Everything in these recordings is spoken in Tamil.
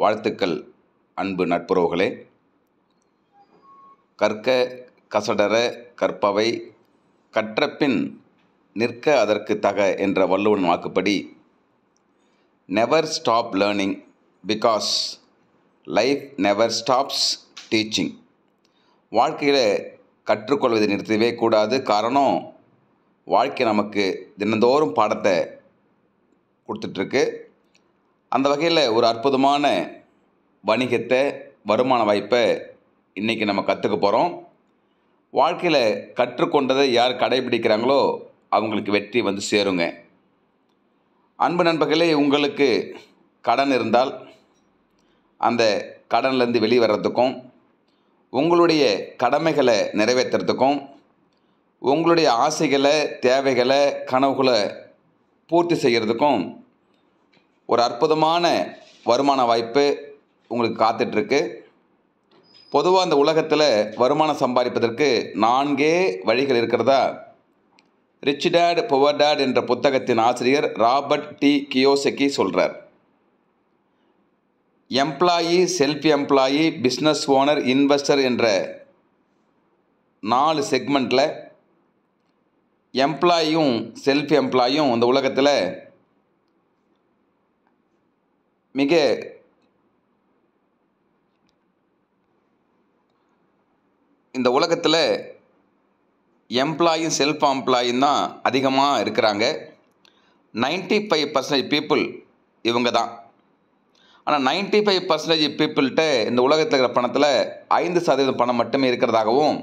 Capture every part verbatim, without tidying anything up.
வாழ்த்துக்கள் அன்பு நட்புறவுகளே. கற்க கசடர கற்பவை கற்றபின் நிற்க அதற்கு தக என்ற வள்ளுவன் வாக்குப்படி never stop learning because life never stops teaching. வாழ்க்கையில் கற்றுக்கொள்வதை நிறுத்தவே கூடாது. காரணம், வாழ்க்கை நமக்கு தினந்தோறும் பாடத்தை கொடுத்துட்ருக்கு. அந்த வகையில் ஒரு அற்புதமான வணிகத்தை, வருமான வாய்ப்பை இன்றைக்கி நம்ம கற்றுக்க போகிறோம். வாழ்க்கையில் கற்றுக்கொண்டதை யார் கடைபிடிக்கிறாங்களோ அவங்களுக்கு வெற்றி வந்து சேருங்க. அன்பு நண்பர்களே, உங்களுக்கு கடன் இருந்தால் அந்த கடன்லேருந்து வெளியே வர்றதுக்கும், உங்களுடைய கடமைகளை நிறைவேற்றுறதுக்கும், உங்களுடைய ஆசைகளை, தேவைகளை, கனவுகளை பூர்த்தி செய்கிறதுக்கும் ஒரு அற்புதமான வருமான வாய்ப்பு உங்களுக்கு காத்துட்ருக்கு. பொதுவாக அந்த உலகத்தில் வருமானம் சம்பாதிப்பதற்கு நான்கே வழிகள் இருக்கிறதா ரிச் டேட் புவர் டேட் என்ற புத்தகத்தின் ஆசிரியர் ராபர்ட் டி கியோசகி சொல்கிறார். Employee, self employee, business owner, investor என்ற நாலு செக்மெண்ட்டில் எம்ப்ளாயும் செல்ஃப் எம்ப்ளாயும் இந்த உலகத்தில் மிக இந்த உலகத்தில் எம்ப்ளாயும் செல்ஃப் எம்ப்ளாயும் தான் அதிகமாக இருக்கிறாங்க. நைன்டி ஃபைவ் பர்சன்டேஜ் பீப்புள் இவங்க தான். ஆனால் நைன்டி ஃபைவ் பர்சன்டேஜ் பீப்புள்கிட்ட இந்த உலகத்தில் இருக்கிற பணத்தில் ஐந்து சதவீதம் பணம் மட்டுமே இருக்கிறதாகவும்,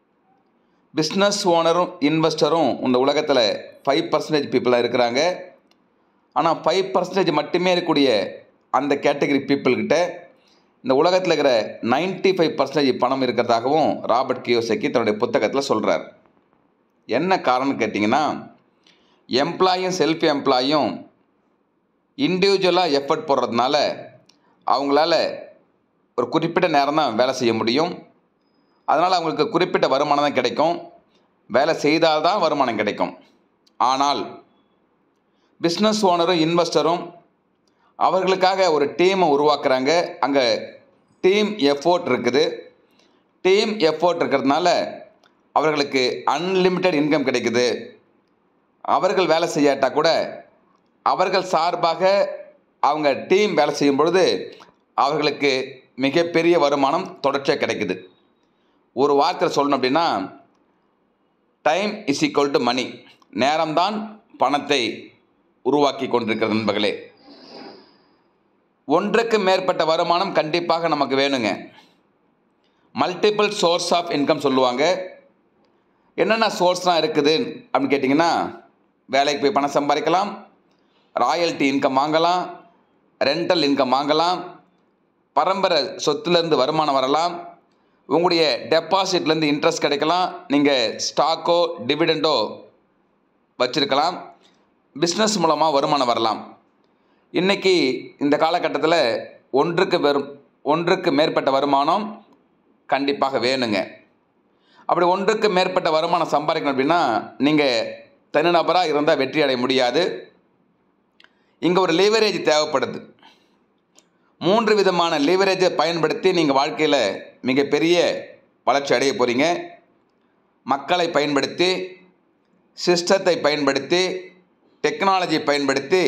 பிஸ்னஸ் ஓனரும் இன்வெஸ்டரும் இந்த உலகத்தில் ஃபைவ் பர்சன்டேஜ் பீப்புளாக இருக்கிறாங்க. ஆனால் ஃபைவ் பர்சன்டேஜ் மட்டுமே இருக்கக்கூடிய அந்த கேட்டகரி பீப்புள்கிட்ட இந்த உலகத்தில் இருக்கிற நைன்டி ஃபைவ் பர்சன்டேஜ் பணம் இருக்கிறதாகவும் ராபர்ட் கியோசகி தன்னுடைய புத்தகத்தில் சொல்கிறார். என்ன காரணம்னு கேட்டிங்கன்னா, எம்ப்ளாயும் செல்ஃப் எம்ப்ளாயும் இண்டிவிஜுவலாக எஃபர்ட் போடுறதுனால அவங்களால ஒரு குறிப்பிட்ட நேரம் தான் வேலை செய்ய முடியும். அதனால் அவங்களுக்கு குறிப்பிட்ட வருமானம் தான் கிடைக்கும். வேலை செய்தால்தான் வருமானம் கிடைக்கும். ஆனால் பிஸ்னஸ் ஓனரும் இன்வெஸ்டரும் அவர்களுக்காக ஒரு டீமை உருவாக்குறாங்க. அங்கே டீம் எஃபோர்ட் இருக்குது. டீம் எஃபோர்ட் இருக்கிறதுனால அவர்களுக்கு அன்லிமிட்டெட் இன்கம் கிடைக்குது. அவர்கள் வேலை செய்யாட்டால் கூட அவர்கள் சார்பாக அவங்க டீம் வேலை செய்யும் பொழுது அவர்களுக்கு மிகப்பெரிய வருமானம் தொடர்ச்சியாக கிடைக்குது. ஒரு வார்த்தையில் சொல்லணும் அப்படின்னா, time is equal to money. நேரம்தான் பணத்தை உருவாக்கி கொண்டிருக்கிறது நண்பர்களே. ஒன்றுக்கு மேற்பட்ட வருமானம் கண்டிப்பாக நமக்கு வேணுங்க. மல்டிபிள் சோர்ஸ் ஆஃப் இன்கம் சொல்லுவாங்க. என்னென்ன சோர்ஸ்லாம் இருக்குது அப்படின்னு கேட்டிங்கன்னா, வேலைக்கு போய் பணம் சம்பாதிக்கலாம், ராயல்ட்டி இன்கம் வாங்கலாம், ரெண்டல் இன்கம் வாங்கலாம், பரம்பரை சொத்துலேருந்து வருமானம் வரலாம், உங்களுடைய டெபாசிட்லேருந்து இன்ட்ரெஸ்ட் கிடைக்கலாம், நீங்கள் ஸ்டாக்கோ டிவிடெண்டோ வச்சுருக்கலாம், பிஸ்னஸ் மூலமாக வருமானம் வரலாம். இன்றைக்கி இந்த காலகட்டத்தில் ஒன்றுக்கு வெறும் ஒன்றுக்கு மேற்பட்ட வருமானம் கண்டிப்பாக வேணுங்க. அப்படி ஒன்றுக்கு மேற்பட்ட வருமானம் சம்பாதிக்கணும் அப்படின்னா நீங்கள் தனிநபராக இருந்தால் வெற்றி அடைய முடியாது. இங்கே ஒரு லீவரேஜ் தேவைப்படுது. மூன்று விதமான லீவரேஜை பயன்படுத்தி நீங்கள் வாழ்க்கையில் மிகப்பெரிய வளர்ச்சி அடைய போகிறீங்க. மக்களை பயன்படுத்தி, சிஸ்டத்தை பயன்படுத்தி, டெக்னாலஜி பயன்படுத்தி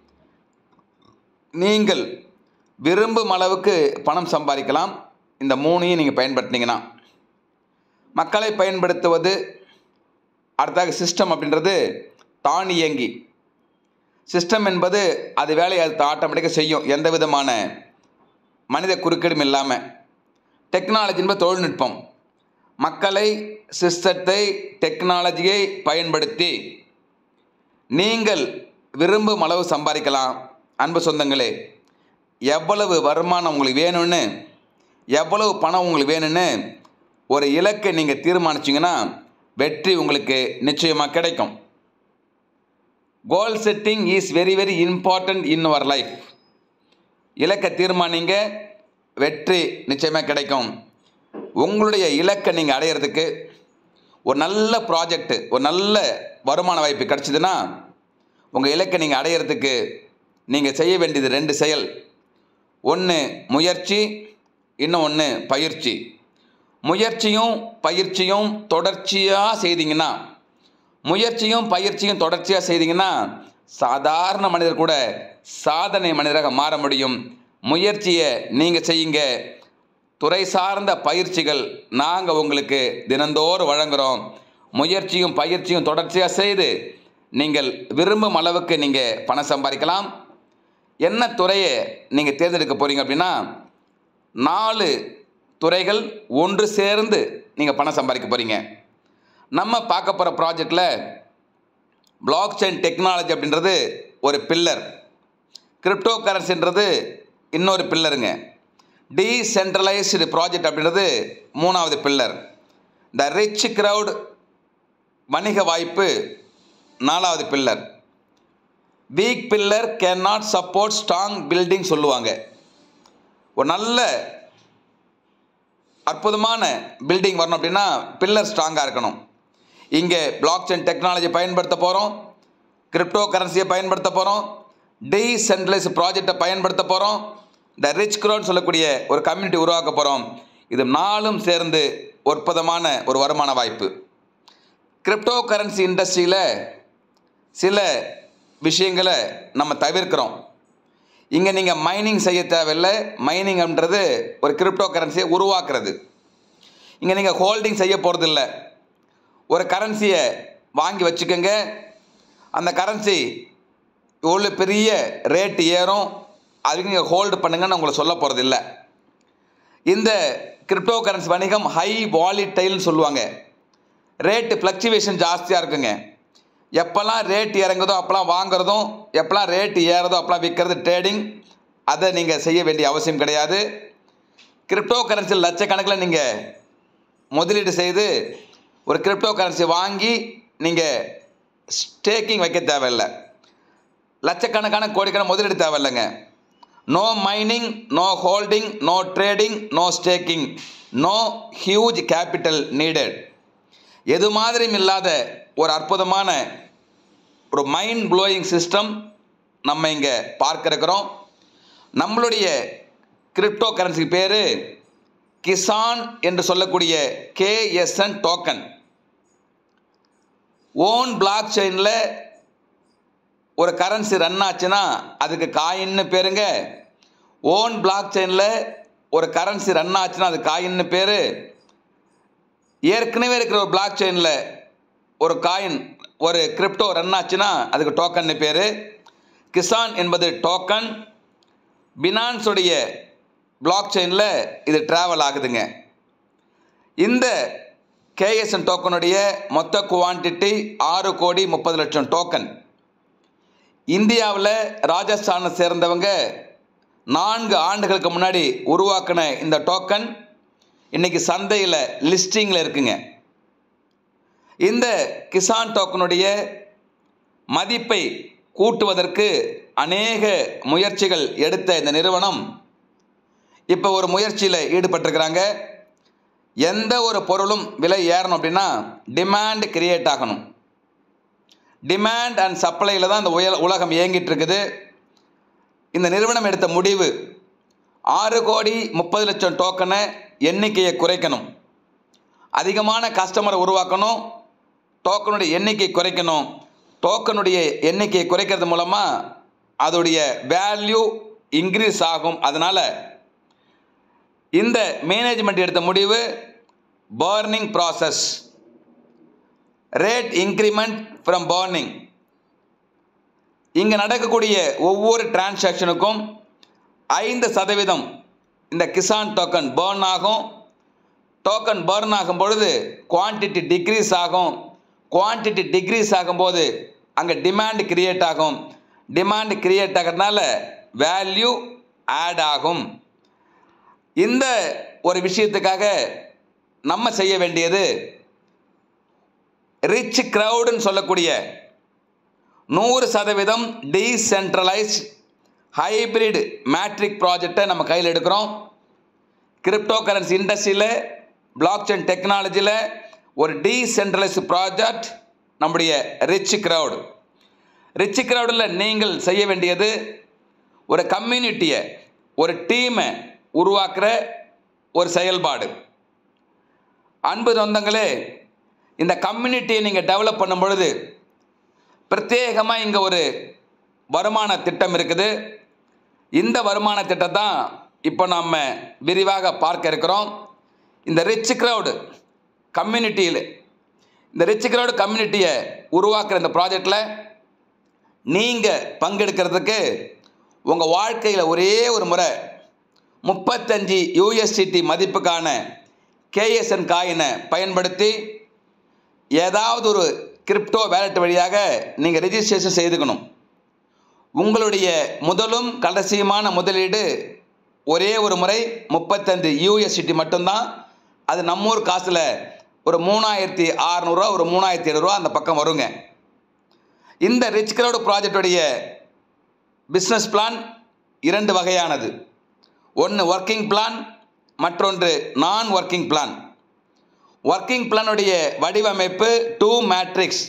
நீங்கள் விரும்பும் அளவுக்கு பணம் சம்பாதிக்கலாம். இந்த மூணையும் நீங்கள் பயன்படுத்தினீங்கன்னா, மக்களை பயன்படுத்துவது, அடுத்தாக சிஸ்டம் அப்படின்றது தானியங்கி. சிஸ்டம் என்பது அது வேலையை அது ஆட்டோமேட்டிக்காக செய்யும், எந்த விதமான மனித குறுக்கீடும் இல்லாமல். டெக்னாலஜி என்பது தொழில்நுட்பம். மக்களை, சிஸ்டத்தை, டெக்னாலஜியை பயன்படுத்தி நீங்கள் விரும்பும் அளவு சம்பாதிக்கலாம். அன்பு சொந்தங்களே, எவ்வளவு வருமானம் உங்களுக்கு வேணும்னு, எவ்வளவு பணம் உங்களுக்கு வேணும்னு ஒரு இலக்கை நீங்கள் தீர்மானிச்சிங்கன்னா வெற்றி உங்களுக்கு நிச்சயமாக கிடைக்கும். Goal setting is very very important in our life. இலக்கை தீர்மானிங்க, வெற்றி நிச்சயமாக கிடைக்கும். உங்களுடைய இலக்கை நீங்கள் அடையிறதுக்கு ஒரு நல்ல ப்ராஜெக்ட், ஒரு நல்ல வருமான வாய்ப்பு கிடச்சிதுன்னா உங்கள் இலக்கை நீங்கள் அடையிறதுக்கு நீங்கள் செய்ய வேண்டியது ரெண்டு செயல். ஒன்று முயற்சி, இன்னும் ஒன்று பயிற்சி. முயற்சியும் பயிற்சியும் தொடர்ச்சியாக செய்தீங்கன்னா முயற்சியும் பயிற்சியும் தொடர்ச்சியாக செய்தீங்கன்னா சாதாரண மனிதர் கூட சாதனை மனிதராக மாற முடியும். முயற்சியை நீங்கள் செய்யுங்க. துறை சார்ந்த பயிற்சிகள் நாங்கள் உங்களுக்கு தினந்தோறும் வழங்குகிறோம். முயற்சியும் பயிற்சியும் தொடர்ச்சியாக செய்து நீங்கள் விரும்பும் அளவுக்கு நீங்கள் பணம் சம்பாதிக்கலாம். என்ன துறையை நீங்கள் தேர்ந்தெடுக்க போகிறீங்க அப்படின்னா, நாலு துறைகள் ஒன்று சேர்ந்து நீங்கள் பணம் சம்பாதிக்க போகிறீங்க. நம்ம பார்க்க போகிற ப்ராஜெக்டில் பிளாக் செயின் டெக்னாலஜி அப்படின்றது ஒரு பில்லர், கிரிப்டோ கரன்சின்றது இன்னொரு பில்லருங்க, டீசென்ட்ரலைஸ்டு ப்ராஜெக்ட் அப்படின்றது மூணாவது பில்லர், த ரிச் க்ரௌட் வணிக வாய்ப்பு நாலாவது pillar. Weak pillar can not support strong building சொல்லுவாங்க. ஒரு நல்ல அற்புதமான பில்டிங் வரணும் அப்படின்னா பில்லர் ஸ்ட்ராங்காக இருக்கணும். இங்கே பிளாக் செயின் டெக்னாலஜி பயன்படுத்த போகிறோம், கிரிப்டோ கரன்சியை பயன்படுத்த போகிறோம், டீசென்ட்ரலைஸ் ப்ராஜெக்டை பயன்படுத்த போகிறோம், த ரிச் க்ரௌட் சொல்லக்கூடிய ஒரு கம்யூனிட்டி உருவாக்க போகிறோம். இது நாலும் சேர்ந்து அற்புதமான ஒரு வருமான வாய்ப்பு. கிரிப்டோ கரன்சி இண்டஸ்ட்ரியில் சில விஷயங்களை நம்ம தவிர்க்கிறோம். இங்கே நீங்கள் மைனிங் செய்ய தேவையில்லை. மைனிங் அப்படின்றது ஒரு கிரிப்டோ கரன்சியை உருவாக்குறது. இங்கே நீங்கள் ஹோல்டிங் செய்ய போகிறது இல்லை. ஒரு கரன்சியை வாங்கி வச்சுக்கோங்க. அந்த கரன்சி எவ்வளோ பெரிய ரேட்டு ஏறும் அதுக்கு நீங்கள் ஹோல்டு பண்ணுங்கன்னு உங்களை சொல்ல போகிறது இல்லை. இந்த கிரிப்டோ கரன்சி வணிகம் ஹை வாலிடைல்னு சொல்லுவாங்க. ரேட்டு ஃப்ளக்சுவேஷன் ஜாஸ்தியாக இருக்குங்க. எப்போல்லாம் ரேட் இறங்குதோ அப்போல்லாம் வாங்குறதும், எப்போல்லாம் ரேட்டு ஏறுதோ அப்போல்லாம் விற்கிறது ட்ரேடிங். அதை நீங்கள் செய்ய வேண்டிய அவசியம் கிடையாது. கிரிப்டோ கரன்சியில் லட்சக்கணக்கில் நீங்கள் முதலீடு செய்து ஒரு கிரிப்டோ கரன்சி வாங்கி நீங்கள் ஸ்டேக்கிங் வைக்க தேவையில்லை. லட்சக்கணக்கான கோடிக்கான முதலீடு தேவையில்லைங்க. No mining, no holding, no trading, no staking, no huge capital needed. எது மாதிரியும் இல்லாத ஒரு அற்புதமான ஒரு மைண்ட் ப்ளோயிங் சிஸ்டம் நம்ம இங்கே பார்க்க இருக்கிறோம். நம்மளுடைய கிரிப்டோ கரன்சி பேர் கிசான் என்று சொல்லக்கூடிய கேஎஸ்என் டோக்கன். ஓன் பிளாக் செயினில் ஒரு கரன்சி ரன் ஆச்சுன்னா அதுக்கு காயின்னு பேருங்க. ஓன் பிளாக் செயினில் ஒரு கரன்சி ரன் ஆச்சுன்னா அது காயின்னு பேர். ஏற்கனவே இருக்கிற ஒரு பிளாக் செயினில் ஒரு காயின் ஒரு கிரிப்டோ ரன் ஆச்சுன்னா அதுக்கு டோக்கன்னு பேர். கிசான் என்பது டோக்கன். பினான்ஸுடைய பிளாக் செயினில் இது ட்ராவல் ஆகுதுங்க. இந்த கேஎஸ்என் டோக்கனுடைய மொத்த குவான்டிட்டி ஆறு கோடி முப்பது லட்சம் டோக்கன். இந்தியாவில் ராஜஸ்தானை சேர்ந்தவங்க நான்கு ஆண்டுகளுக்கு முன்னாடி உருவாக்கின இந்த டோக்கன் இன்றைக்கி சந்தையில் லிஸ்டிங்கில் இருக்குங்க. இந்த கிசான் டோக்கனுடைய மதிப்பை கூட்டுவதற்கு அநேக முயற்சிகள் எடுத்த இந்த நிறுவனம் இப்போ ஒரு முயற்சியில் ஈடுபட்டிருக்கிறாங்க. எந்த ஒரு பொருளும் விலை ஏறணும் அப்படின்னா டிமாண்ட் கிரியேட் ஆகணும். டிமாண்ட் அண்ட் சப்ளையில் தான் இந்த உய உலகம் இயங்கிட்டு இருக்குது. இந்த நிறுவனம் எடுத்த முடிவு ஆறு கோடி முப்பது லட்சம் டோக்கனை எண்ணிக்கையை குறைக்கணும். அதிகமான கஸ்டமரை உருவாக்கணும். டோக்கனுடைய எண்ணிக்கை குறைக்கணும். டோக்கனுடைய எண்ணிக்கையை குறைக்கிறது மூலமாக அதோடைய வேல்யூ இன்க்ரீஸ் ஆகும். அதனால் இந்த மேனேஜ்மெண்ட் எடுத்த முடிவு burning process, rate increment from burning. இங்கே நடக்கக்கூடிய ஒவ்வொரு டிரான்சாக்ஷனுக்கும் ஐந்து சதவீதம் இந்த கிசான் டோக்கன் பர்ன் ஆகும். டோக்கன் பர்ன் ஆகும் பொழுது குவான்டிட்டி டிக்ரீஸ் ஆகும். குவான்டிட்டி டிக்ரீஸ் ஆகும்போது அங்கே டிமாண்ட் கிரியேட் ஆகும். டிமாண்ட் கிரியேட் ஆகிறதுனால வேல்யூ ஆட் ஆகும். இந்த ஒரு விஷயத்துக்காக நம்ம செய்ய வேண்டியது ரிச் க்ரௌடுன்னு சொல்லக்கூடிய நூறு சதவீதம் டீசென்ட்ரலைஸ்ட் ஹைப்ரிட் மேட்ரிக் ப்ராஜெக்டை நம்ம கையில் எடுக்கிறோம். கிரிப்டோ கரன்சி இண்டஸ்ட்ரியில் பிளாக் செயின் டெக்னாலஜியில் ஒரு டீசென்ட்ரலைஸ்ட் ப்ராஜெக்ட் நம்முடைய ரிச் க்ரௌடு. ரிச் க்ரௌடில் நீங்கள் செய்ய வேண்டியது ஒரு கம்யூனிட்டியை ஒரு டீமை உருவாக்குற ஒரு செயல்பாடு. அன்பு சொந்தங்களே, இந்த கம்யூனிட்டியை நீங்கள் டெவலப் பண்ணும் பொழுது பிரத்யேகமாக இங்கே ஒரு வருமான திட்டம் இருக்குது. இந்த வருமான திட்டம் தான் இப்போ நாம் விரிவாக பார்க்க இருக்கிறோம். இந்த ரிச் க்ரௌடு கம்யூனிட்டியில் இந்த ரிச் க்ரௌடு கம்யூனிட்டியை உருவாக்குற இந்த ப்ராஜெக்டில் நீங்கள் பங்கெடுக்கிறதுக்கு உங்கள் வாழ்க்கையில் ஒரே ஒரு முறை முப்பத்தஞ்சு யூஎஸ்டிடி மதிப்புக்கான கேஎஸ்என் காயினை பயன்படுத்தி ஏதாவது ஒரு கிரிப்டோ வேலட் வழியாக நீங்கள் ரெஜிஸ்ட்ரேஷன் செய்துக்கணும். உங்களுடைய முதலும் கடைசியுமான முதலீடு ஒரே ஒரு முறை முப்பத்தஞ்சு யூஎஸ்டிடி மட்டும்தான். அது நம்மூர் காசில் ஒரு மூணாயிரத்தி அறநூறுவா ஒரு மூணாயிரத்தி எழுநூறுவா அந்த பக்கம் வருங்க. இந்த ரிச் க்ரௌடு ப்ராஜெக்டுடைய பிஸ்னஸ் பிளான் இரண்டு வகையானது. ஒன்று ஒர்க்கிங் பிளான், மற்றொன்று நான் ஒர்க்கிங் பிளான். ஒர்க்கிங் பிளானுடைய வடிவமைப்பு டூ மேட்ரிக்ஸ்.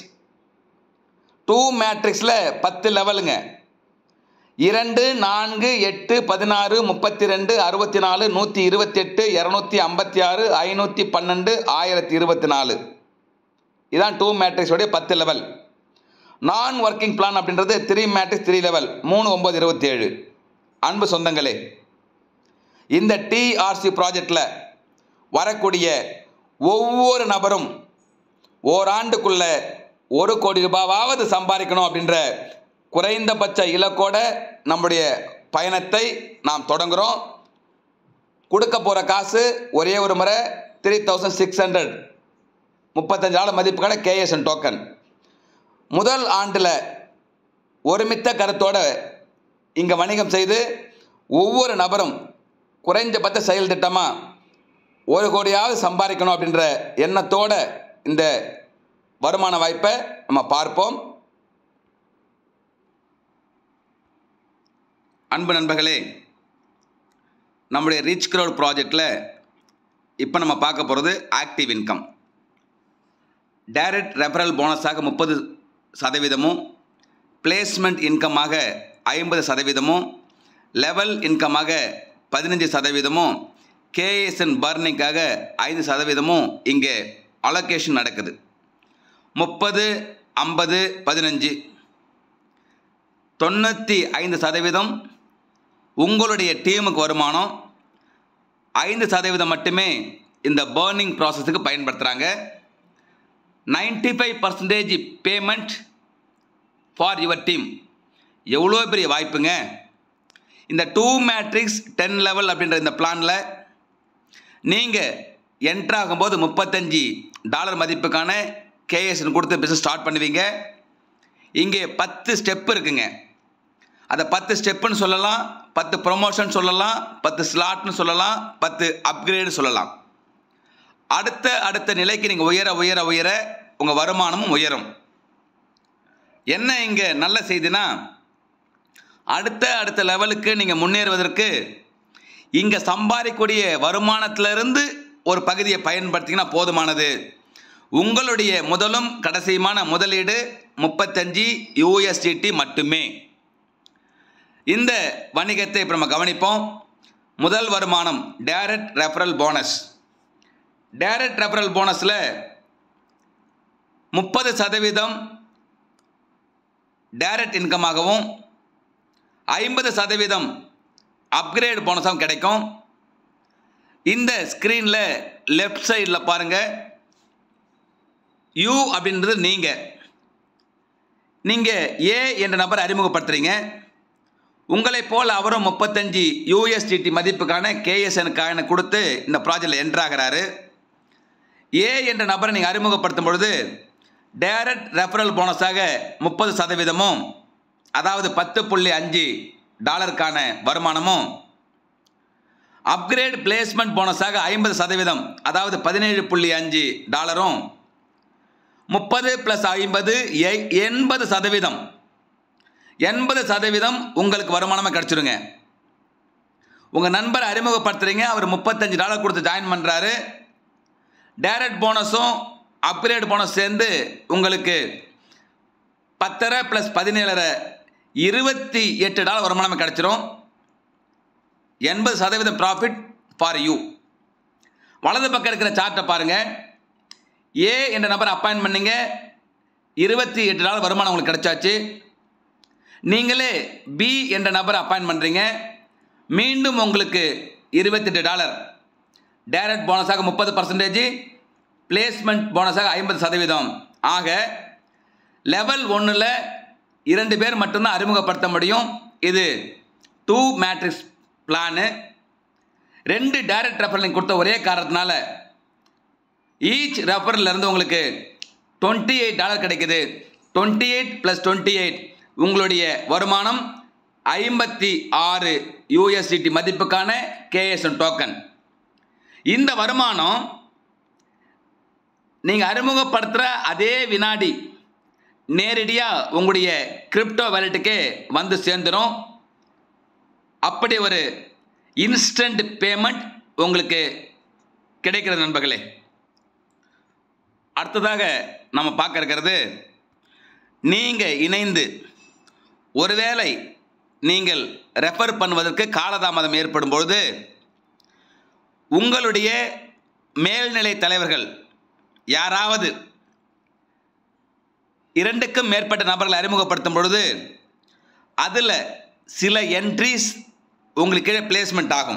டூ மேட்ரிக்ஸில் பத்து லெவலுங்க. இரண்டு, நான்கு, எட்டு, பதினாறு, முப்பத்தி ரெண்டு, அறுபத்தி நாலு, நூற்றி இருபத்தி எட்டு, இரநூத்தி ஐம்பத்தி ஆறு, ஐநூற்றி பன்னெண்டு, ஆயிரத்தி இருபத்தி நாலு. இதுதான் டூ மேட்ரிக்ஸோடைய பத்து லெவல். நான் ஒர்க்கிங் பிளான் அப்படின்றது த்ரீ மேட்ரிக்ஸ் த்ரீ லெவல், மூணு ஒம்பது இருபத்தி ஏழு. அன்பு சொந்தங்களே, இந்த டிஆர்சி ப்ராஜெக்டில் வரக்கூடிய ஒவ்வொரு நபரும் ஓராண்டுக்குள்ள ஒரு கோடி ரூபாவாவது சம்பாதிக்கணும் அப்படின்ற குறைந்தபட்ச இலக்கோட நம்முடைய பயணத்தை நாம் தொடங்குகிறோம். கொடுக்க போகிற காசு ஒரே ஒரு முறை த்ரீ தௌசண்ட் சிக்ஸ் ஹண்ட்ரட் முப்பத்தஞ்சு ஆள் மதிப்புக்கான கேஎஸ்என் டோக்கன். முதல் ஆண்டில் ஒருமித்த கருத்தோடு இங்கே வணிகம் செய்து ஒவ்வொரு நபரும் குறைஞ்சபட்ச செயல் திட்டமாக ஒரு கோடியாவது சம்பாதிக்கணும் அப்படின்ற எண்ணத்தோடு இந்த வருமான வாய்ப்பை நம்ம பார்ப்போம். அன்பு நண்பர்களே, நம்முடைய ரிச் க்ரௌட் ப்ராஜெக்டில் இப்போ நம்ம பார்க்க போகிறது ஆக்டிவ் இன்கம். டைரக்ட் ரெஃபரல் போனஸாக முப்பது சதவீதமும், பிளேஸ்மெண்ட் இன்கமாக ஐம்பது சதவீதமும், லெவல் இன்கமாக பதினஞ்சு சதவீதமும், கேஎஸ்என் பர்னிங்காக ஐந்து சதவீதமும் இங்கே அலோகேஷன் நடக்குது. முப்பது, ஐம்பது, பதினஞ்சு, தொண்ணூற்றி ஐந்து சதவீதம் உங்களுடைய டீமுக்கு வருமானம். ஐந்து சதவீதம் மட்டுமே இந்த பர்னிங் ப்ராசஸுக்கு பயன்படுத்துகிறாங்க. Ninety five percentage payment for your team. எவ்வளோ பெரிய வாய்ப்புங்க! இந்த டூ மேட்ரிக்ஸ் டென் லெவல் அப்படின்ற இந்த பிளானில் நீங்கள் என்ட்ரு ஆகும்போது முப்பத்தஞ்சு டாலர் மதிப்புக்கான கேஎஸ்என் கொடுத்து பிஸ்னஸ் ஸ்டார்ட் பண்ணுவீங்க. இங்கே பத்து ஸ்டெப்பு இருக்குங்க. அதை பத்து ஸ்டெப்புன்னு சொல்லலாம், பத்து ப்ரொமோஷன் சொல்லலாம், பத்து ஸ்லாட்னு சொல்லலாம், பத்து அப்கிரேடு சொல்லலாம். அடுத்த அடுத்த நிலைக்கு நீங்கள் உயர உயர உயர உங்கள் வருமானமும் உயரும். என்ன இங்கே நல்ல செய்தினா, அடுத்த அடுத்த லெவலுக்கு நீங்கள் முன்னேறுவதற்கு இங்கே சம்பாதிக்கக்கூடிய வருமானத்திலிருந்து ஒரு பகுதியை பயன்படுத்திங்கன்னா போதுமானது. உங்களுடைய முதலும் கடைசியுமான முதலீடு முப்பத்தஞ்சு யூஎஸ்டிடி மட்டுமே. இந்த வணிகத்தை இப்போ நம்ம கவனிப்போம். முதல் வருமானம் direct referral bonus. Direct referral போனஸில் முப்பது சதவீதம் டைரக்ட் இன்கமாகவும் ஐம்பது சதவீதம் அப்கிரேட் போனஸாகவும் கிடைக்கும். இந்த ஸ்க்ரீனில் லெஃப்ட் சைடில் பாருங்கள், யூ அப்படின்றது நீங்கள் நீங்கள் ஏ என்ற நபரை அறிமுகப்படுத்துகிறீங்க. உங்களைப் போல் அவரும் முப்பத்தஞ்சு யூஎஸ்டிடி மதிப்புக்கான கேஎஸ்என் காயினை கொடுத்து இந்த ப்ராஜெக்டில் என்ட்ராகிறாரு. ஏ என்ற நபரை நீங்கள் அறிமுகப்படுத்தும் பொழுது டைரக்ட் ரெஃபரல் போனஸாக முப்பது சதவீதமும், அதாவது பத்து புள்ளி அஞ்சு டாலருக்கான வருமானமும், அப்கிரேட் பிளேஸ்மெண்ட் போனஸாக ஐம்பது சதவீதம், அதாவது பதினேழு புள்ளி அஞ்சு டாலரும், முப்பது ப்ளஸ் ஐம்பது எண்பது சதவீதம் எண்பது சதவீதம் உங்களுக்கு வருமானமாக கிடச்சிருங்க. உங்கள் நண்பரை அறிமுகப்படுத்துகிறீங்க, அவர் முப்பத்தஞ்சு டாலர் கொடுத்து ஜாயின் பண்ணுறாரு. டைரக்ட் போனஸும் அப்கிரேட் போனஸ் சேர்ந்து உங்களுக்கு பத்தரை ப்ளஸ் பதினேழரை இருபத்தி எட்டு டாலர் வருமானமாக கிடச்சிரும். எண்பது சதவீதம் ப்ராஃபிட் ஃபார் யூ. வலது பக்கம் இருக்கிற சார்ட்டை பாருங்கள். ஏ என்ற நபரை அப்பாயின்ட் பண்ணீங்க, இருபத்தி எட்டு நாள் வருமானம் உங்களுக்கு கிடைச்சாச்சு. நீங்களே பி என்ற நபரை அப்பாயின்ட் பண்ணுறீங்க, மீண்டும் உங்களுக்கு இருபத்தெட்டு டாலர் டைரக்ட் போனஸாக முப்பது பர்சன்டேஜ், பிளேஸ்மெண்ட் போனஸாக ஐம்பது சதவீதம். ஆக லெவல் ஒன்றில் இரண்டு பேர் மட்டும்தான் அறிமுகப்படுத்த முடியும். இது டூ மேட்ரிக்ஸ் பிளானு. ரெண்டு டைரக்ட் ரெஃபரல் கொடுத்த ஒரே காரணத்தினால ஈச் ரெஃபரல் இருந்து உங்களுக்கு டுவெண்ட்டி எயிட் டாலர் கிடைக்குது. Twenty eight plus twenty eight உங்களுடைய வருமானம் ஐம்பத்தி ஆறு யூஎஸ்டிடி மதிப்புக்கான கேஎஸ்என் டோக்கன். இந்த வருமானம் நீங்கள் அறிமுகப்படுத்துகிற அதே வினாடி நேரடியாக உங்களுடைய கிரிப்டோ வேலெட்டுக்கே வந்து சேர்ந்துடும். அப்படி ஒரு இன்ஸ்டன்ட் பேமெண்ட் உங்களுக்கு கிடைக்கிறது நண்பர்களே. அடுத்ததாக நம்ம பார்க்க இருக்கிறது, நீங்கள் இணைந்து ஒருவேளை நீங்கள் ரெஃபர் பண்ணுவதற்கு காலதாமதம் ஏற்படும் பொழுது உங்களுடைய மேல்நிலை தலைவர்கள் யாராவது இரண்டுக்கும் மேற்பட்ட நபர்களை அறிமுகப்படுத்தும் பொழுது அதில் சில என்ட்ரிஸ் உங்களுக்கு கீழே பிளேஸ்மெண்ட் ஆகும்.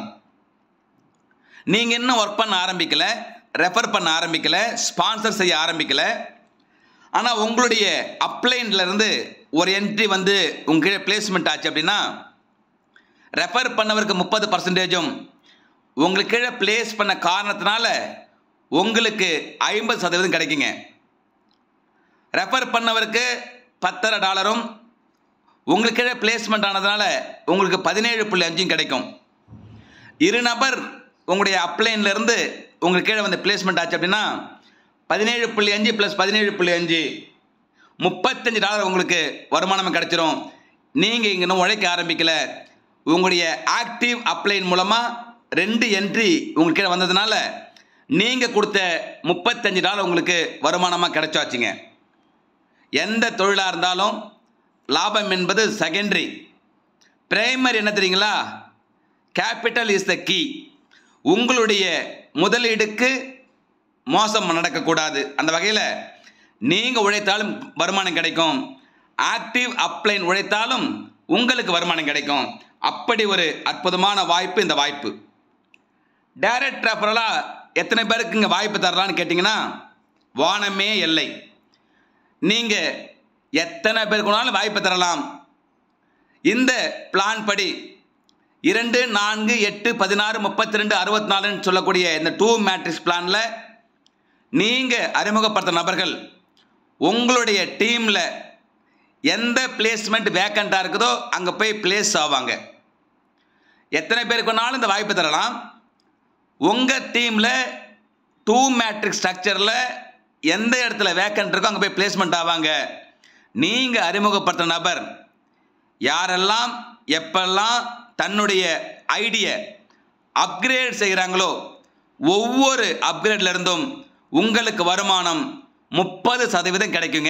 நீங்கள் இன்னும் ஒர்க் பண்ண ஆரம்பிக்கலை, ரெஃபர் பண்ண ஆரம்பிக்கலை, ஸ்பான்சர் செய்ய ஆரம்பிக்கலை. ஆனால் உங்களுடைய அப்ளைன்லேருந்து ஒரு என்ட்ரி வந்து உங்கள் கீழே பிளேஸ்மெண்ட் ஆச்சு அப்படின்னா ரெஃபர் பண்ணவருக்கு முப்பது பர்சன்டேஜும் உங்களுக்கு கீழே பிளேஸ் பண்ண காரணத்தினால உங்களுக்கு ஐம்பது சதவீதம் கிடைக்குங்க. ரெஃபர் பண்ணவருக்கு பத்தரை டாலரும் உங்களுக்கு கீழே பிளேஸ்மெண்ட் ஆனதுனால உங்களுக்கு பதினேழு புள்ளி அஞ்சும் கிடைக்கும். இரு நபர் உங்களுடைய அப்ளைன்லேருந்து உங்களுக்கு கீழே வந்து பிளேஸ்மெண்ட் ஆச்சு அப்படின்னா பதினேழு புள்ளி அஞ்சு ப்ளஸ் பதினேழு புள்ளி அஞ்சு முப்பத்தஞ்சு டாலர் உங்களுக்கு வருமானம் கிடைச்சிரும். நீங்கள் இங்கே இன்னும் உழைக்க ஆரம்பிக்கல, உங்களுடைய ஆக்டிவ் அப்ளைன் மூலமாக ரெண்டு என்ட்ரி உங்களுக்கு கீழே வந்ததுனால நீங்கள் கொடுத்த முப்பத்தஞ்சு டாலர் உங்களுக்கு வருமானமாக கிடைச்சாச்சுங்க. எந்த தொழிலாக இருந்தாலும் லாபம் என்பது செகண்டரி. பிரைமரி என்ன தெரியுங்களா? Capital is the key. உங்களுடைய முதலீடுக்கு மோசம் நடக்கக்கூடாது. அந்த வகையில் நீங்கள் உழைத்தாலும் வருமானம் கிடைக்கும், ஆக்டிவ் அப்ளைன் உழைத்தாலும் உங்களுக்கு வருமானம் கிடைக்கும். அப்படி ஒரு அற்புதமான வாய்ப்பு இந்த வாய்ப்பு. டைரக்ட் ரெஃபரலாக எத்தனை பேருக்கு இங்கே வாய்ப்பு தரலான்னு கேட்டிங்கன்னா வானமே இல்லை. நீங்கள் எத்தனை பேருக்குனாலும் வாய்ப்பு தரலாம். இந்த பிளான் படி இரண்டு நான்கு எட்டு பதினாறு முப்பத்தி ரெண்டு அறுபத்தி நாலுன்னு சொல்லக்கூடிய இந்த டூ மேட்ரிக்ஸ் பிளானில் நீங்கள் அறிமுகப்படுத்த நபர்கள் உங்களுடைய டீமில் எந்த பிளேஸ்மெண்ட் வேக்கண்ட்டாக இருக்குதோ அங்கே போய் பிளேஸ் ஆவாங்க. எத்தனை பேருக்கு வேணாலும் இந்த வாய்ப்பு தரலாம். உங்கள் டீமில் டூ மேட்ரிக்ஸ் ஸ்ட்ரக்சரில் எந்த இடத்துல வேக்கண்ட் இருக்கோ அங்கே போய் பிளேஸ்மெண்ட் ஆவாங்க. நீங்கள் அறிமுகப்படுத்த நபர் யாரெல்லாம் எப்பெல்லாம் தன்னுடைய ஐடியை அப்கிரேட் செய்கிறாங்களோ ஒவ்வொரு அப்கிரேட்ல இருந்தும் உங்களுக்கு வருமானம் முப்பது சதவீதம் கிடைக்குங்க.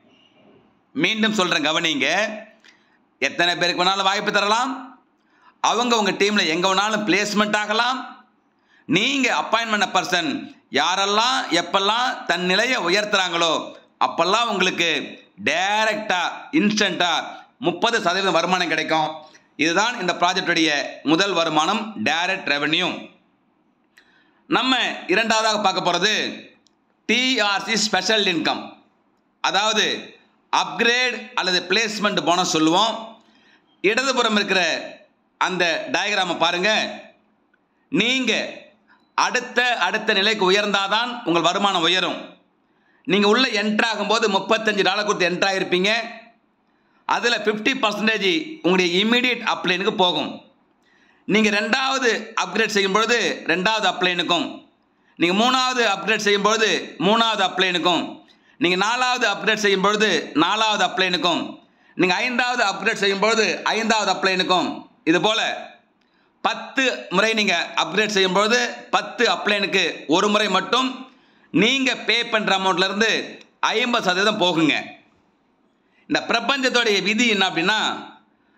மீண்டும் சொல்கிறேன், கவனிங்க. எத்தனை பேருக்கு வேணாலும் வாய்ப்பு தரலாம். அவங்க உங்கள் டீமில் எங்கே வேணாலும் பிளேஸ்மெண்ட் ஆகலாம். நீங்கள் அப்பாயின்ட் பண்ண பர்சன் யாரெல்லாம் எப்பெல்லாம் தன் நிலையை உயர்த்துறாங்களோ அப்பெல்லாம் உங்களுக்கு டைரக்டாக இன்ஸ்டண்ட்டாக முப்பது சதவீதம் வருமானம் கிடைக்கும். இதுதான் இந்த ப்ராஜெக்டுடைய முதல் வருமானம், டைரக்ட் ரெவென்யூ. நம்ம இரண்டாவதாக பார்க்க போகிறது டிஆர்சி ஸ்பெஷல் இன்கம், அதாவது அப்கிரேட் அல்லது பிளேஸ்மெண்ட் போனஸ் சொல்லுவோம். இடதுபுறம் இருக்கிற அந்த டயக்ராமை பாருங்கள். நீங்கள் அடுத்த அடுத்த நிலைக்கு உயர்ந்தாதான் உங்கள் வருமானம் உயரும். நீங்கள் உள்ளே என்ட்ரு ஆகும்போது முப்பத்தஞ்சு டாலர் கொடுத்து என்ட்ரு ஆகிருப்பீங்க. அதில் ஃபிஃப்டி பர்சன்டேஜ் உங்களுடைய இம்மீடியட் அப்ளைனுக்கு போகும். நீங்கள் ரெண்டாவது அப்கிரேட் செய்யும்பொழுது ரெண்டாவது அப்ளைனுக்கும், நீங்கள் மூணாவது அப்கிரேட் செய்யும்பொழுது மூணாவது அப்ளைனுக்கும், நீங்கள் நாலாவது அப்கிரேட் செய்யும்பொழுது நாலாவது அப்ளைனுக்கும், நீங்கள் ஐந்தாவது அப்கிரேட் செய்யும்பொழுது ஐந்தாவது அப்ளைனுக்கும், இதுபோல் பத்து முறை நீங்கள் அப்கிரேட் செய்யும்பொழுது பத்து அப்ளைனுக்கு ஒரு முறை மட்டும் நீங்கள் பே பண்ணுற அமௌண்ட்லேருந்து ஐம்பது சதவீதம் போகுங்க. இந்த பிரபஞ்சத்தோடைய விதி என்ன அப்படின்னா,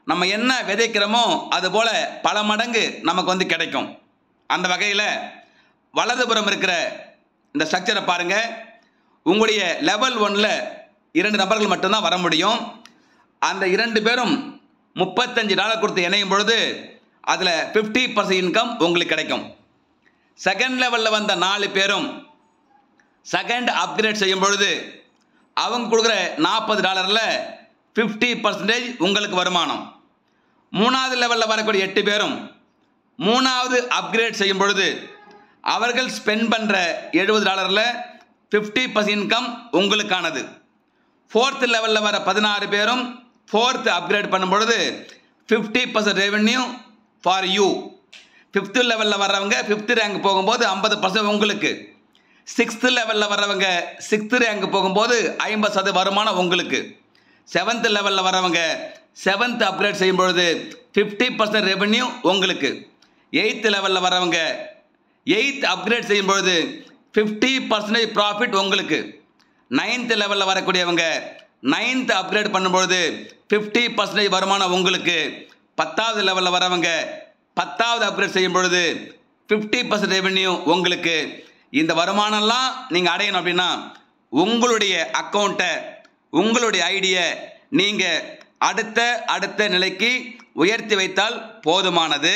நம்ம என்ன விதைக்கிறோமோ அதுபோல் பல மடங்கு நமக்கு வந்து கிடைக்கும். அந்த வகையில் வலதுபுறம் இருக்கிற இந்த ஸ்ட்ரக்சரை பாருங்கள். உங்களுடைய லெவல் ஒன்னில் இரண்டு நபர்கள் மட்டும்தான் வர முடியும். அந்த இரண்டு பேரும் முப்பத்தஞ்சு டாலர் கொடுத்து இணையும் பொழுது அதில் ஃபிஃப்டி பர்சன்ட் இன்கம் உங்களுக்கு கிடைக்கும். செகண்ட் லெவலில் வந்த நாலு பேரும் செகண்ட் அப்கிரேட் செய்யும் பொழுது அவங்க கொடுக்குற நாற்பது டாலரில் ஃபிஃப்டி பர்சன்டேஜ் உங்களுக்கு வருமானம். மூணாவது லெவலில் வரக்கூடிய எட்டு பேரும் மூணாவது அப்கிரேட் செய்யும் பொழுது அவர்கள் ஸ்பெண்ட் பண்ணுற எழுபது டாலரில் ஃபிஃப்டி பர்சன்ட் இன்கம் உங்களுக்கானது. ஃபோர்த்து லெவலில் வர பதினாறு பேரும் ஃபோர்த்து அப்கிரேட் பண்ணும் பொழுது fifty percent revenue for you. Fifth லெவலில் வர்றவங்க ஃபிஃப்த்து ரேங்க் போகும்போது ஐம்பது பர்சன்ட் உங்களுக்கு. சிக்ஸ்த்து லெவலில் வர்றவங்க சிக்ஸ்த்து ரேங்க் போகும்போது ஐம்பது சதவீத வருமானம் உங்களுக்கு. செவன்த்து லெவலில் வர்றவங்க செவன்த் அப்கிரேட் செய்யும் பொழுது ஃபிஃப்டி பர்சன்ட் ரெவென்யூ உங்களுக்கு. எயித்து லெவலில் வர்றவங்க எயித் அப்கிரேட் செய்யும் பொழுது ஃபிஃப்டி பர்சன்டேஜ் ப்ராஃபிட் உங்களுக்கு. நைன்த்து லெவலில் வரக்கூடியவங்க நைன்த் அப்கிரேட் பண்ணும்பொழுது ஃபிஃப்டி பர்சன்டேஜ் வருமானம் உங்களுக்கு. பத்தாவது லெவலில் வரவங்க பத்தாவது அப்கிரேட் செய்யும் பொழுது ஃபிஃப்டி பர்சன்ட் ரெவென்யூ உங்களுக்கு. இந்த வருமானம்லாம் நீங்கள் அடையணும் அப்படின்னா உங்களுடைய அக்கௌண்ட்டை உங்களுடைய ஐடியை நீங்கள் அடுத்த அடுத்த நிலைக்கு உயர்த்தி வைத்தால் போதுமானது.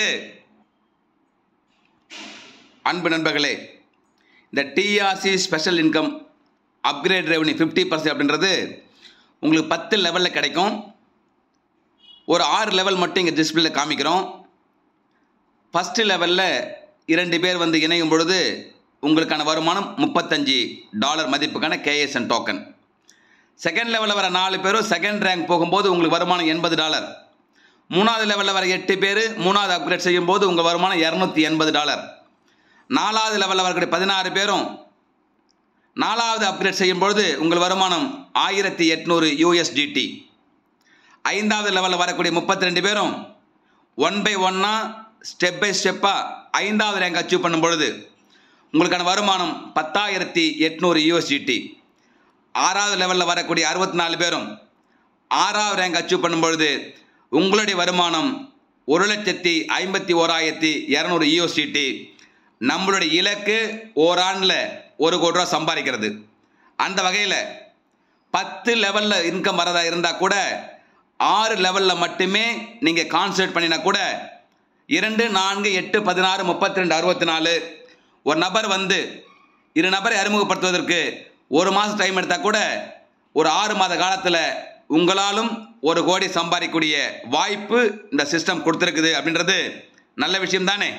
அன்பு நண்பர்களே, இந்த TRC special income upgrade revenue fifty percent அப்படின்றது உங்களுக்கு பத்து லெவலில் கிடைக்கும். ஒரு ஆறு லெவல் மட்டும் இங்கே டிஸ்பிளேல காமிக்கிறோம். ஃபஸ்ட்டு லெவலில் இரண்டு பேர் வந்து இணையும் பொழுது உங்களுக்கான வருமானம் முப்பத்தஞ்சு டாலர் மதிப்புக்கான கேஎஸ்என் டோக்கன். செகண்ட் லெவலில் வர நாலு பேரும் செகண்ட் ரேங்க் போகும்போது உங்களுக்கு வருமானம் எண்பது டாலர். மூணாவது லெவலில் வர எட்டு பேர் மூணாவது அப்கிரேட் செய்யும் போது உங்கள் வருமானம் இரநூத்தி எண்பது டாலர். நாலாவது லெவலில் வரக்கூடிய பதினாறு பேரும் நாலாவது அப்கிரேட் செய்யும் பொழுது உங்கள் வருமானம் ஆயிரத்தி எட்நூறு யூஎஸ்டிடி. ஐந்தாவது லெவலில் வரக்கூடிய முப்பத்தி ரெண்டு பேரும் ஒன் பை ஒன்னாக ஸ்டெப் பை ஸ்டெப்பாக ஐந்தாவது ரேங்க் அச்சீவ் பண்ணும் பொழுது உங்களுக்கான வருமானம் பத்தாயிரத்தி எட்நூறு யூஎஸ்டிடி. ஆறாவது லெவலில் வரக்கூடிய அறுபத்தி நாலு பேரும் ஆறாவது ரேங்க் அச்சீவ் பண்ணும் பொழுது உங்களுடைய வருமானம் ஒரு லட்சத்தி ஐம்பத்தி ஓராயிரத்தி இரநூறு யூஎஸ்டிடி. நம்மளுடைய இலக்கு ஓராண்டில் ஒரு கோடி ரூபா சம்பாதிக்கிறது. அந்த வகையில் பத்து லெவலில் இன்கம் வரதா இருந்தால் கூட ஆறு லெவலில் மட்டுமே நீங்கள் கான்சன்ட்ரேட் பண்ணினா கூட இரண்டு நான்கு எட்டு பதினாறு முப்பத்தி ரெண்டு அறுபத்தி நாலு ஒரு நபர் வந்து இரு நபரை அறிமுகப்படுத்துவதற்கு ஒரு மாதம் டைம் எடுத்தால் கூட ஒரு ஆறு மாத காலத்தில் உங்களாலும் ஒரு கோடி சம்பாதிக்கக்கூடிய வாய்ப்பு இந்த சிஸ்டம் கொடுத்துருக்குது அப்படின்றது நல்ல விஷயம் தானே.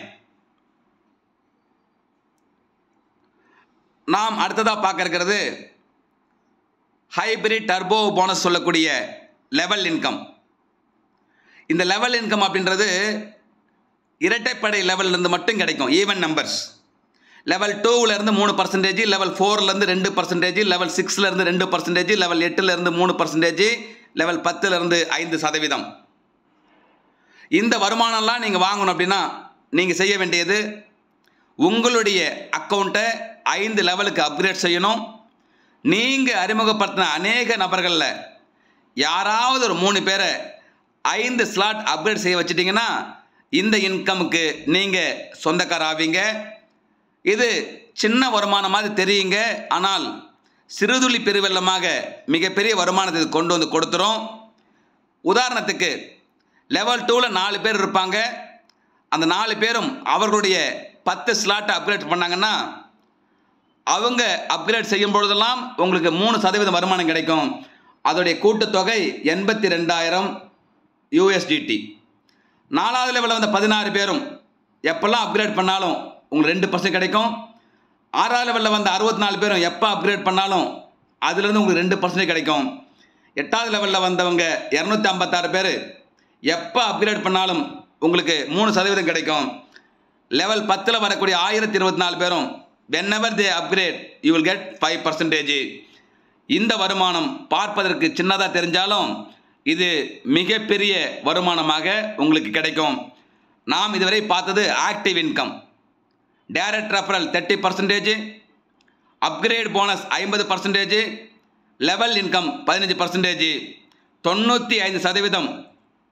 நாம் அடுத்ததாக பார்க்க இருக்கிறது ஹைபிரிட் டர்போ போனஸ் சொல்லக்கூடிய லெவல் இன்கம். இந்த லெவல் இன்கம் அப்படின்றது இரட்டைப்படை லெவல்லேருந்து மட்டும் கிடைக்கும். ஈவன் நம்பர்ஸ் லெவல் டூவிலேருந்து மூணு பர்சன்டேஜ், லெவல் ஃபோர்லேருந்து ரெண்டு பர்சன்டேஜ், லெவல் சிக்ஸ்லேருந்து ரெண்டு பர்சன்டேஜ், லெவல் எட்டுலேருந்து மூணு பர்சன்டேஜ், லெவல் பத்துலேருந்து ஐந்து சதவீதம். இந்த வருமானம்லாம் நீங்கள் வாங்கணும் அப்படின்னா நீங்கள் செய்ய வேண்டியது உங்களுடைய அக்கௌண்ட்டை ஐந்து லெவலுக்கு அப்கிரேட் செய்யணும். நீங்கள் அறிமுகப்படுத்தின அநேக நபர்களில் யாராவது ஒரு மூணு பேரை ஐந்து ஸ்லாட் அப்கிரேட் செய்ய வச்சிட்டிங்கன்னா இந்த இன்கமுக்கு நீங்கள் சொந்தக்கார ஆவீங்க. இது சின்ன வருமானம் மாதிரி தெரியுங்க, ஆனால் சிறுதுளி பெருவெள்ளமாக மிகப்பெரிய வருமானத்தை கொண்டு வந்து கொடுத்துரும். உதாரணத்துக்கு லெவல் டூவில் நாலு பேர் இருப்பாங்க. அந்த நாலு பேரும் அவர்களுடைய பத்து ஸ்லாட்டை அப்கிரேட் பண்ணாங்கன்னா அவங்க அப்கிரேட் செய்யும் பொழுதெல்லாம் உங்களுக்கு மூணு சதவீதம் வருமானம் கிடைக்கும். அதோடைய கூட்டுத்தொகை எண்பத்தி ரெண்டாயிரம் யூஎஸ்டிடி. நாலாவது லெவலில் வந்த பதினாறு பேரும் எப்பெல்லாம் அப்கிரேட் பண்ணாலும் உங்களுக்கு ரெண்டு பர்சன்ட் கிடைக்கும். ஆறாவது லெவலில் வந்த அறுபத்தி நாலு பேரும் எப்போ அப்கிரேட் பண்ணாலும் அதுலேருந்து உங்களுக்கு ரெண்டு பர்சன்ட் கிடைக்கும். எட்டாவது லெவலில் வந்தவங்க இரநூத்தி ஐம்பத்தாறு பேர் எப்போ அப்கிரேட் பண்ணாலும் உங்களுக்கு மூணு சதவீதம் கிடைக்கும். லெவல் பத்தில் வரக்கூடிய ஆயிரத்தி இருபத்தி நாலு பேரும் whenever they upgrade you will get five percentage. இந்த வருமானம் பார்ப்பதற்கு சின்னதாக தெரிஞ்சாலும் இது மிகப்பெரிய வருமானமாக உங்களுக்கு கிடைக்கும். நாம் இதுவரை பார்த்தது active income. Direct referral thirty percentage, upgrade bonus ஐம்பது பர்சன்டேஜ், லெவல் இன்கம் பதினஞ்சு பர்சன்டேஜ், தொண்ணூற்றி ஐந்து சதவீதம்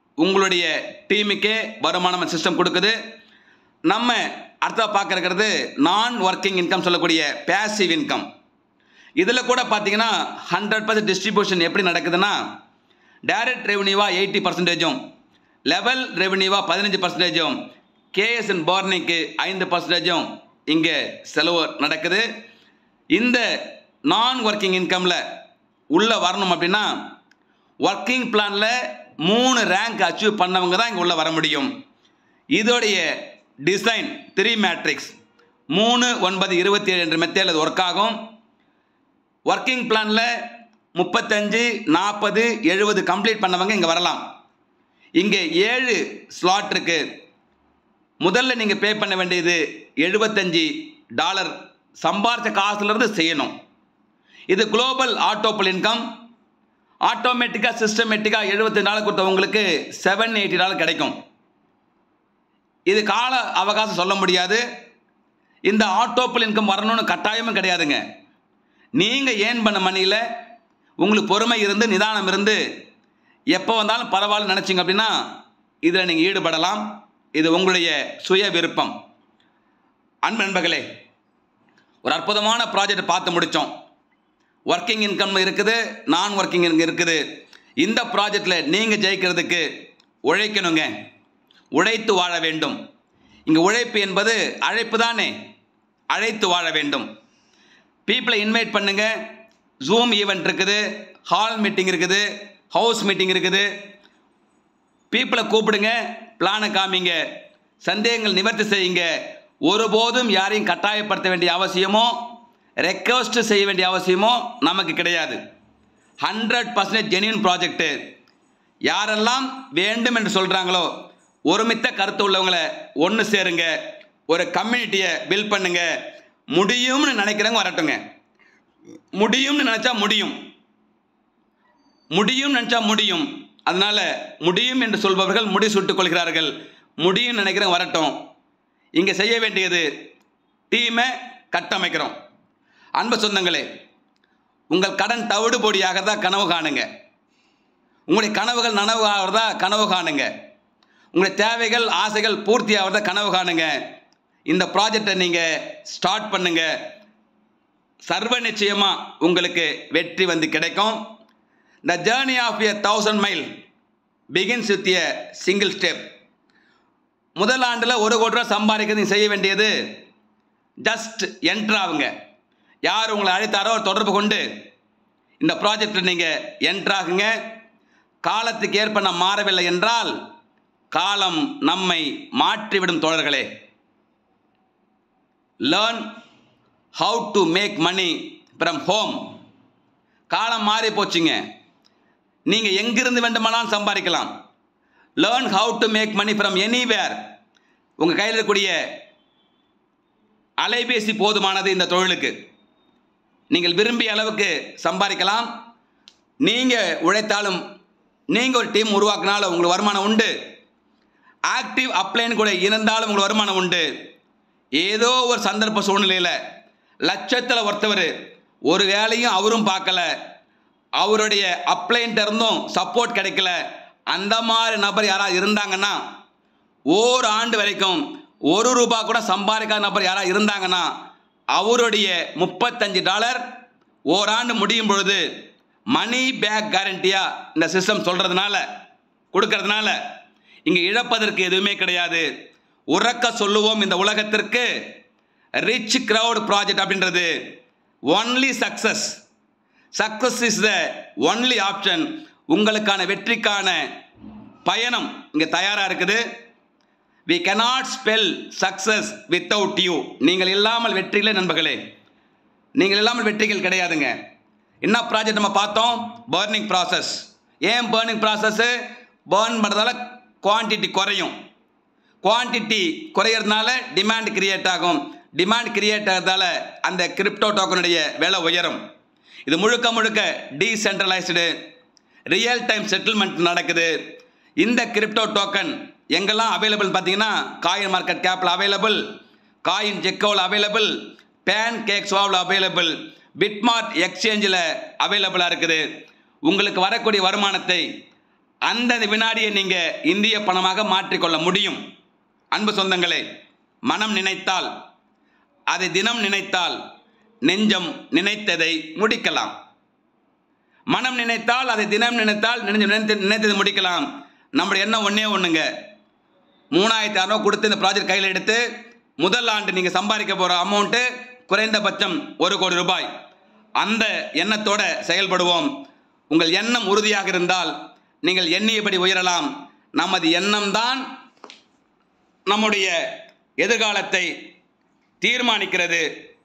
உங்களுடைய டீமுக்கே வருமானம் சிஸ்டம் கொடுக்குது. நம்ம அடுத்த பார்க்க இருக்கிறது நான் ஒர்க்கிங் இன்கம் சொல்லக்கூடிய பேசிவ் இன்கம். இதில் கூட பார்த்தீங்கன்னா ஹண்ட்ரட் பர்சன்ட் டிஸ்ட்ரிபியூஷன் எப்படி நடக்குதுன்னா, டைரக்ட் ரெவன்யூவா எயிட்டி பர்சன்டேஜும், லெவல் ரெவன்யூவா பதினஞ்சு பர்சன்டேஜும், கேஎஸ் அண்ட் பர்னிங்க்கு ஐந்து பர்சன்டேஜும் இங்கே செலவு நடக்குது. இந்த நான் ஒர்க்கிங் இன்கமில் உள்ளே வரணும் அப்படின்னா ஒர்க்கிங் பிளானில் மூணு ரேங்க் அச்சீவ் பண்ணவங்க தான் இங்கே உள்ளே வர முடியும். இதோடைய டிசைன் த்ரீ மேட்ரிக்ஸ் மூணு ஒன்பது இருபத்தி ஏழு என்ற மெத்தேடில் அது ஒர்க் ஆகும். ஒர்க்கிங் பிளானில் முப்பத்தஞ்சு நாற்பது எழுபது கம்ப்ளீட் பண்ணவங்க இங்கே வரலாம். இங்கே ஏழு ஸ்லாட் இருக்கு. முதல்ல நீங்கள் பே பண்ண வேண்டியது எழுபத்தஞ்சு டாலர் சம்பாரித்த காசுலேருந்து செய்யணும். இது குளோபல் ஆட்டோபல் இன்கம். ஆட்டோமேட்டிக்காக சிஸ்டமேட்டிக்காக எழுபத்தஞ்சு டாலர் கொடுத்தவங்களுக்கு செவன் எயிட்டி டாலர் கிடைக்கும். இது கால அவகாசம் சொல்ல முடியாது. இந்த ஆட்டோபல் இன்கம் வரணும்னு கட்டாயமும் கிடையாதுங்க. நீங்கள் ஏன் பண்ண மணியில் உங்களுக்கு பொறுமை இருந்து நிதானம் இருந்து எப்போ வந்தாலும் பரவாயில்ல நினச்சிங்க அப்படின்னா இதில் நீங்கள் ஈடுபடலாம். இது உங்களுடைய சுய விருப்பம். அன்பு நண்பர்களே, ஒரு அற்புதமான ப்ராஜெக்ட் பார்த்து முடித்தோம். ஒர்க்கிங் இன்கம் இருக்குது, நான் ஒர்க்கிங் இன்கம் இருக்குது. இந்த ப்ராஜெக்டில் நீங்கள் ஜெயிக்கிறதுக்கு உழைக்கணுங்க. உழைத்து வாழ வேண்டும். இங்கே உழைப்பு என்பது அழைப்பு தானே, அழைத்து வாழ வேண்டும். பீப்புளை இன்வைட் பண்ணுங்க. ஜூம் ஈவெண்ட் இருக்குது, ஹால் மீட்டிங் இருக்குது, ஹவுஸ் மீட்டிங் இருக்குது. பீப்புளை கூப்பிடுங்க, பிளானை காமிங்க, சந்தேகங்கள் நிவர்த்தி செய்யுங்க. ஒருபோதும் யாரையும் கட்டாயப்படுத்த வேண்டிய அவசியமோ ரெக்வஸ்ட் செய்ய வேண்டிய அவசியமோ நமக்கு கிடையாது. Hundred percentage genuine project. யாரெல்லாம் வேண்டும் என்று சொல்கிறாங்களோ ஒருமித்த கருத்து உள்ளவங்களை ஒன்று சேருங்க, ஒரு கம்யூனிட்டியை பில்ட் பண்ணுங்க. முடியும்னு நினைக்கிறவங்க வரட்டுங்க. முடியும்னு நினச்சா முடியும், முடியும் நினச்சா முடியும். அதனால முடியும் என்று சொல்பவர்கள் முடி சுட்டுக் கொள்கிறார்கள். முடியும் நினைக்கிறவங்க வரட்டும். இங்கே செய்ய வேண்டியது டீமை கட்டமைக்கிறோம். அன்பு சொந்தங்களே, உங்கள் கடன் தவிடுபொடியாகிறதா கனவு காணுங்க. உங்களுடைய கனவுகள் நனவு ஆகிறதா கனவு காணுங்க. உங்களுடைய தேவைகள் ஆசைகள் பூர்த்தி ஆகிறதா கனவு காணுங்க. இந்த ப்ராஜெக்டை நீங்கள் ஸ்டார்ட் பண்ணுங்க. சர்வ நிச்சயமாக உங்களுக்கு வெற்றி வந்து கிடைக்கும். The journey of a thousand mile begins with a single step. முதல் ஆண்டில் ஒரு கோடி ரூபா சம்பாதிக்கிறது செய்ய வேண்டியது ஜஸ்ட் என்ட்ரு ஆகுங்க. யார் உங்களை அழைத்தாரோ தொடர்பு கொண்டு இந்த ப்ராஜெக்டில் நீங்கள் என்ட்ராகுங்க. காலத்துக்கு ஏற்ப நாம் மாறவில்லை என்றால் காலம் நம்மை மாற்றிவிடும் தோழர்களே. Learn how to make money from home. காலம் மாறி போச்சுங்க. நீங்கள் எங்கிருந்து வேண்டுமானாலும் சம்பாதிக்கலாம். Learn how to make money from anywhere. உங்கள் கையில் இருக்கக்கூடிய அலைபேசி போதுமானது இந்த தொழிலுக்கு. நீங்கள் விரும்பிய அளவுக்கு சம்பாதிக்கலாம். நீங்கள் உழைத்தாலும் நீங்கள் ஒரு டீம் உருவாக்கினாலும் உங்களுக்கு வருமானம் உண்டு. ஆக்டிவ் அப்ளைன் கூட இருந்தாலும் உங்களுக்கு வருமானம் உண்டு. ஏதோ ஒரு சந்தர்ப்ப சூழ்நிலையில் லட்சத்தில் ஒருத்தவர் ஒரு வேலையும் அவரும் பார்க்கல, அவருடைய அப்ளைன்ட்ட இருந்தும் சப்போர்ட் கிடைக்கல, அந்த மாதிரி நபர் யாராவது இருந்தாங்கன்னா, ஓர் ஆண்டு வரைக்கும் ஒரு ரூபா கூட சம்பாதிக்காத நபர் யாராவது இருந்தாங்கன்னா அவருடைய முப்பத்தஞ்சு டாலர் ஓராண்டு முடியும் பொழுது மணி பேக் கேரண்டியா இந்த சிஸ்டம் சொல்றதுனால கொடுக்கறதுனால இங்கே இழப்பதற்கு எதுவுமே கிடையாது. உறக்க சொல்லுவோம் இந்த உலகத்திற்கு, ரிச் கிரவுட் ப்ராஜெக்ட் அப்படின்றது only success. Success is the only option. உங்களுக்கான வெற்றிக்கான பயணம் இங்கே தயாராக இருக்குது. We cannot spell success without you. நீங்கள் இல்லாமல் வெற்றிகளே நண்பர்களே, நீங்கள் இல்லாமல் வெற்றிகள் கிடையாதுங்க. என்ன ப்ராஜெக்ட் நம்ம பார்த்தோம்? Burning process. ஏன் பர்னிங் ப்ராசஸ்? பர்ன் பண்ணுறதால குவான்டிட்டி குறையும். குவான்டிட்டி குறையிறதுனால டிமாண்ட் கிரியேட் ஆகும். டிமாண்ட் கிரியேட் ஆகிறதால அந்த கிரிப்டோ டோக்கனுடைய விலை உயரும். இது முழுக்க முழுக்க டீசென்ட்ரலைஸ்டு ரியல் டைம் செட்டில்மெண்ட் நடக்குது. இந்த கிரிப்டோ டோக்கன் எங்கெல்லாம் அவைலபிள் பார்த்தீங்கன்னா, காயின் மார்க்கெட் கேப்பில் அவைலபிள், காயின் ஜெக்கோவில் அவைலபிள், பேன் கேக் ஸ்வாவில் அவைலபிள், பிட்மார்ட் எக்ஸ்சேஞ்சில் அவைலபிளாக இருக்குது. உங்களுக்கு வரக்கூடிய வருமானத்தை அந்த வினாடியை நீங்கள் இந்திய பணமாக மாற்றிக்கொள்ள முடியும். அன்பு சொந்தங்களே, மனம் நினைத்தால், அதை தினம் நினைத்தால், நெஞ்சம் நினைத்ததை முடிக்கலாம். மனம் நினைத்தால், அதை தினம் நினைத்தால், நினைத்து நினைத்ததை முடிக்கலாம். நம்முடைய எண்ணம் ஒன்றே ஒன்றுங்க, மூணாயிரத்தி அறுநூறு கொடுத்து இந்த ப்ராஜெக்ட் கையில் எடுத்து முதல் ஆண்டு நீங்கள் சம்பாதிக்க போகிற அமௌண்ட்டு குறைந்தபட்சம் ஒரு கோடி ரூபாய். அந்த எண்ணத்தோடு செயல்படுவோம். உங்கள் எண்ணம் உறுதியாக இருந்தால் நீங்கள் எண்ணியபடி உயரலாம். நமது எண்ணம்தான் நம்முடைய எதிர்காலத்தை தீர்மானிக்கிறது.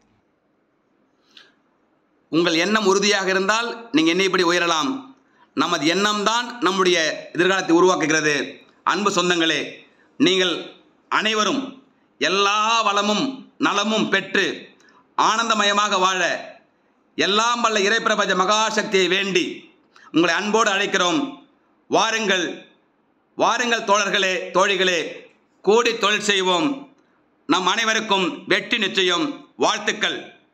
உங்கள் எண்ணம் உறுதியாக இருந்தால் நீங்கள் எண்ணியபடி உயரலாம். நமது எண்ணம்தான் நம்முடைய எதிர்காலத்தை உருவாக்குகிறது. அன்பு சொந்தங்களே, நீங்கள் அனைவரும் எல்லா வளமும் நலமும் பெற்று ஆனந்தமயமாக வாழ எல்லாம் வல்ல இறைப்பிரபஞ்ச மகாசக்தியை வேண்டி உங்களை அன்போடு அழைக்கிறோம். வாருங்கள் வாருங்கள் தோழர்களே, தோழிகளே, கூடி தொழில் செய்வோம். நம் அனைவருக்கும் வெற்றி நிச்சயம். வாழ்த்துக்கள்.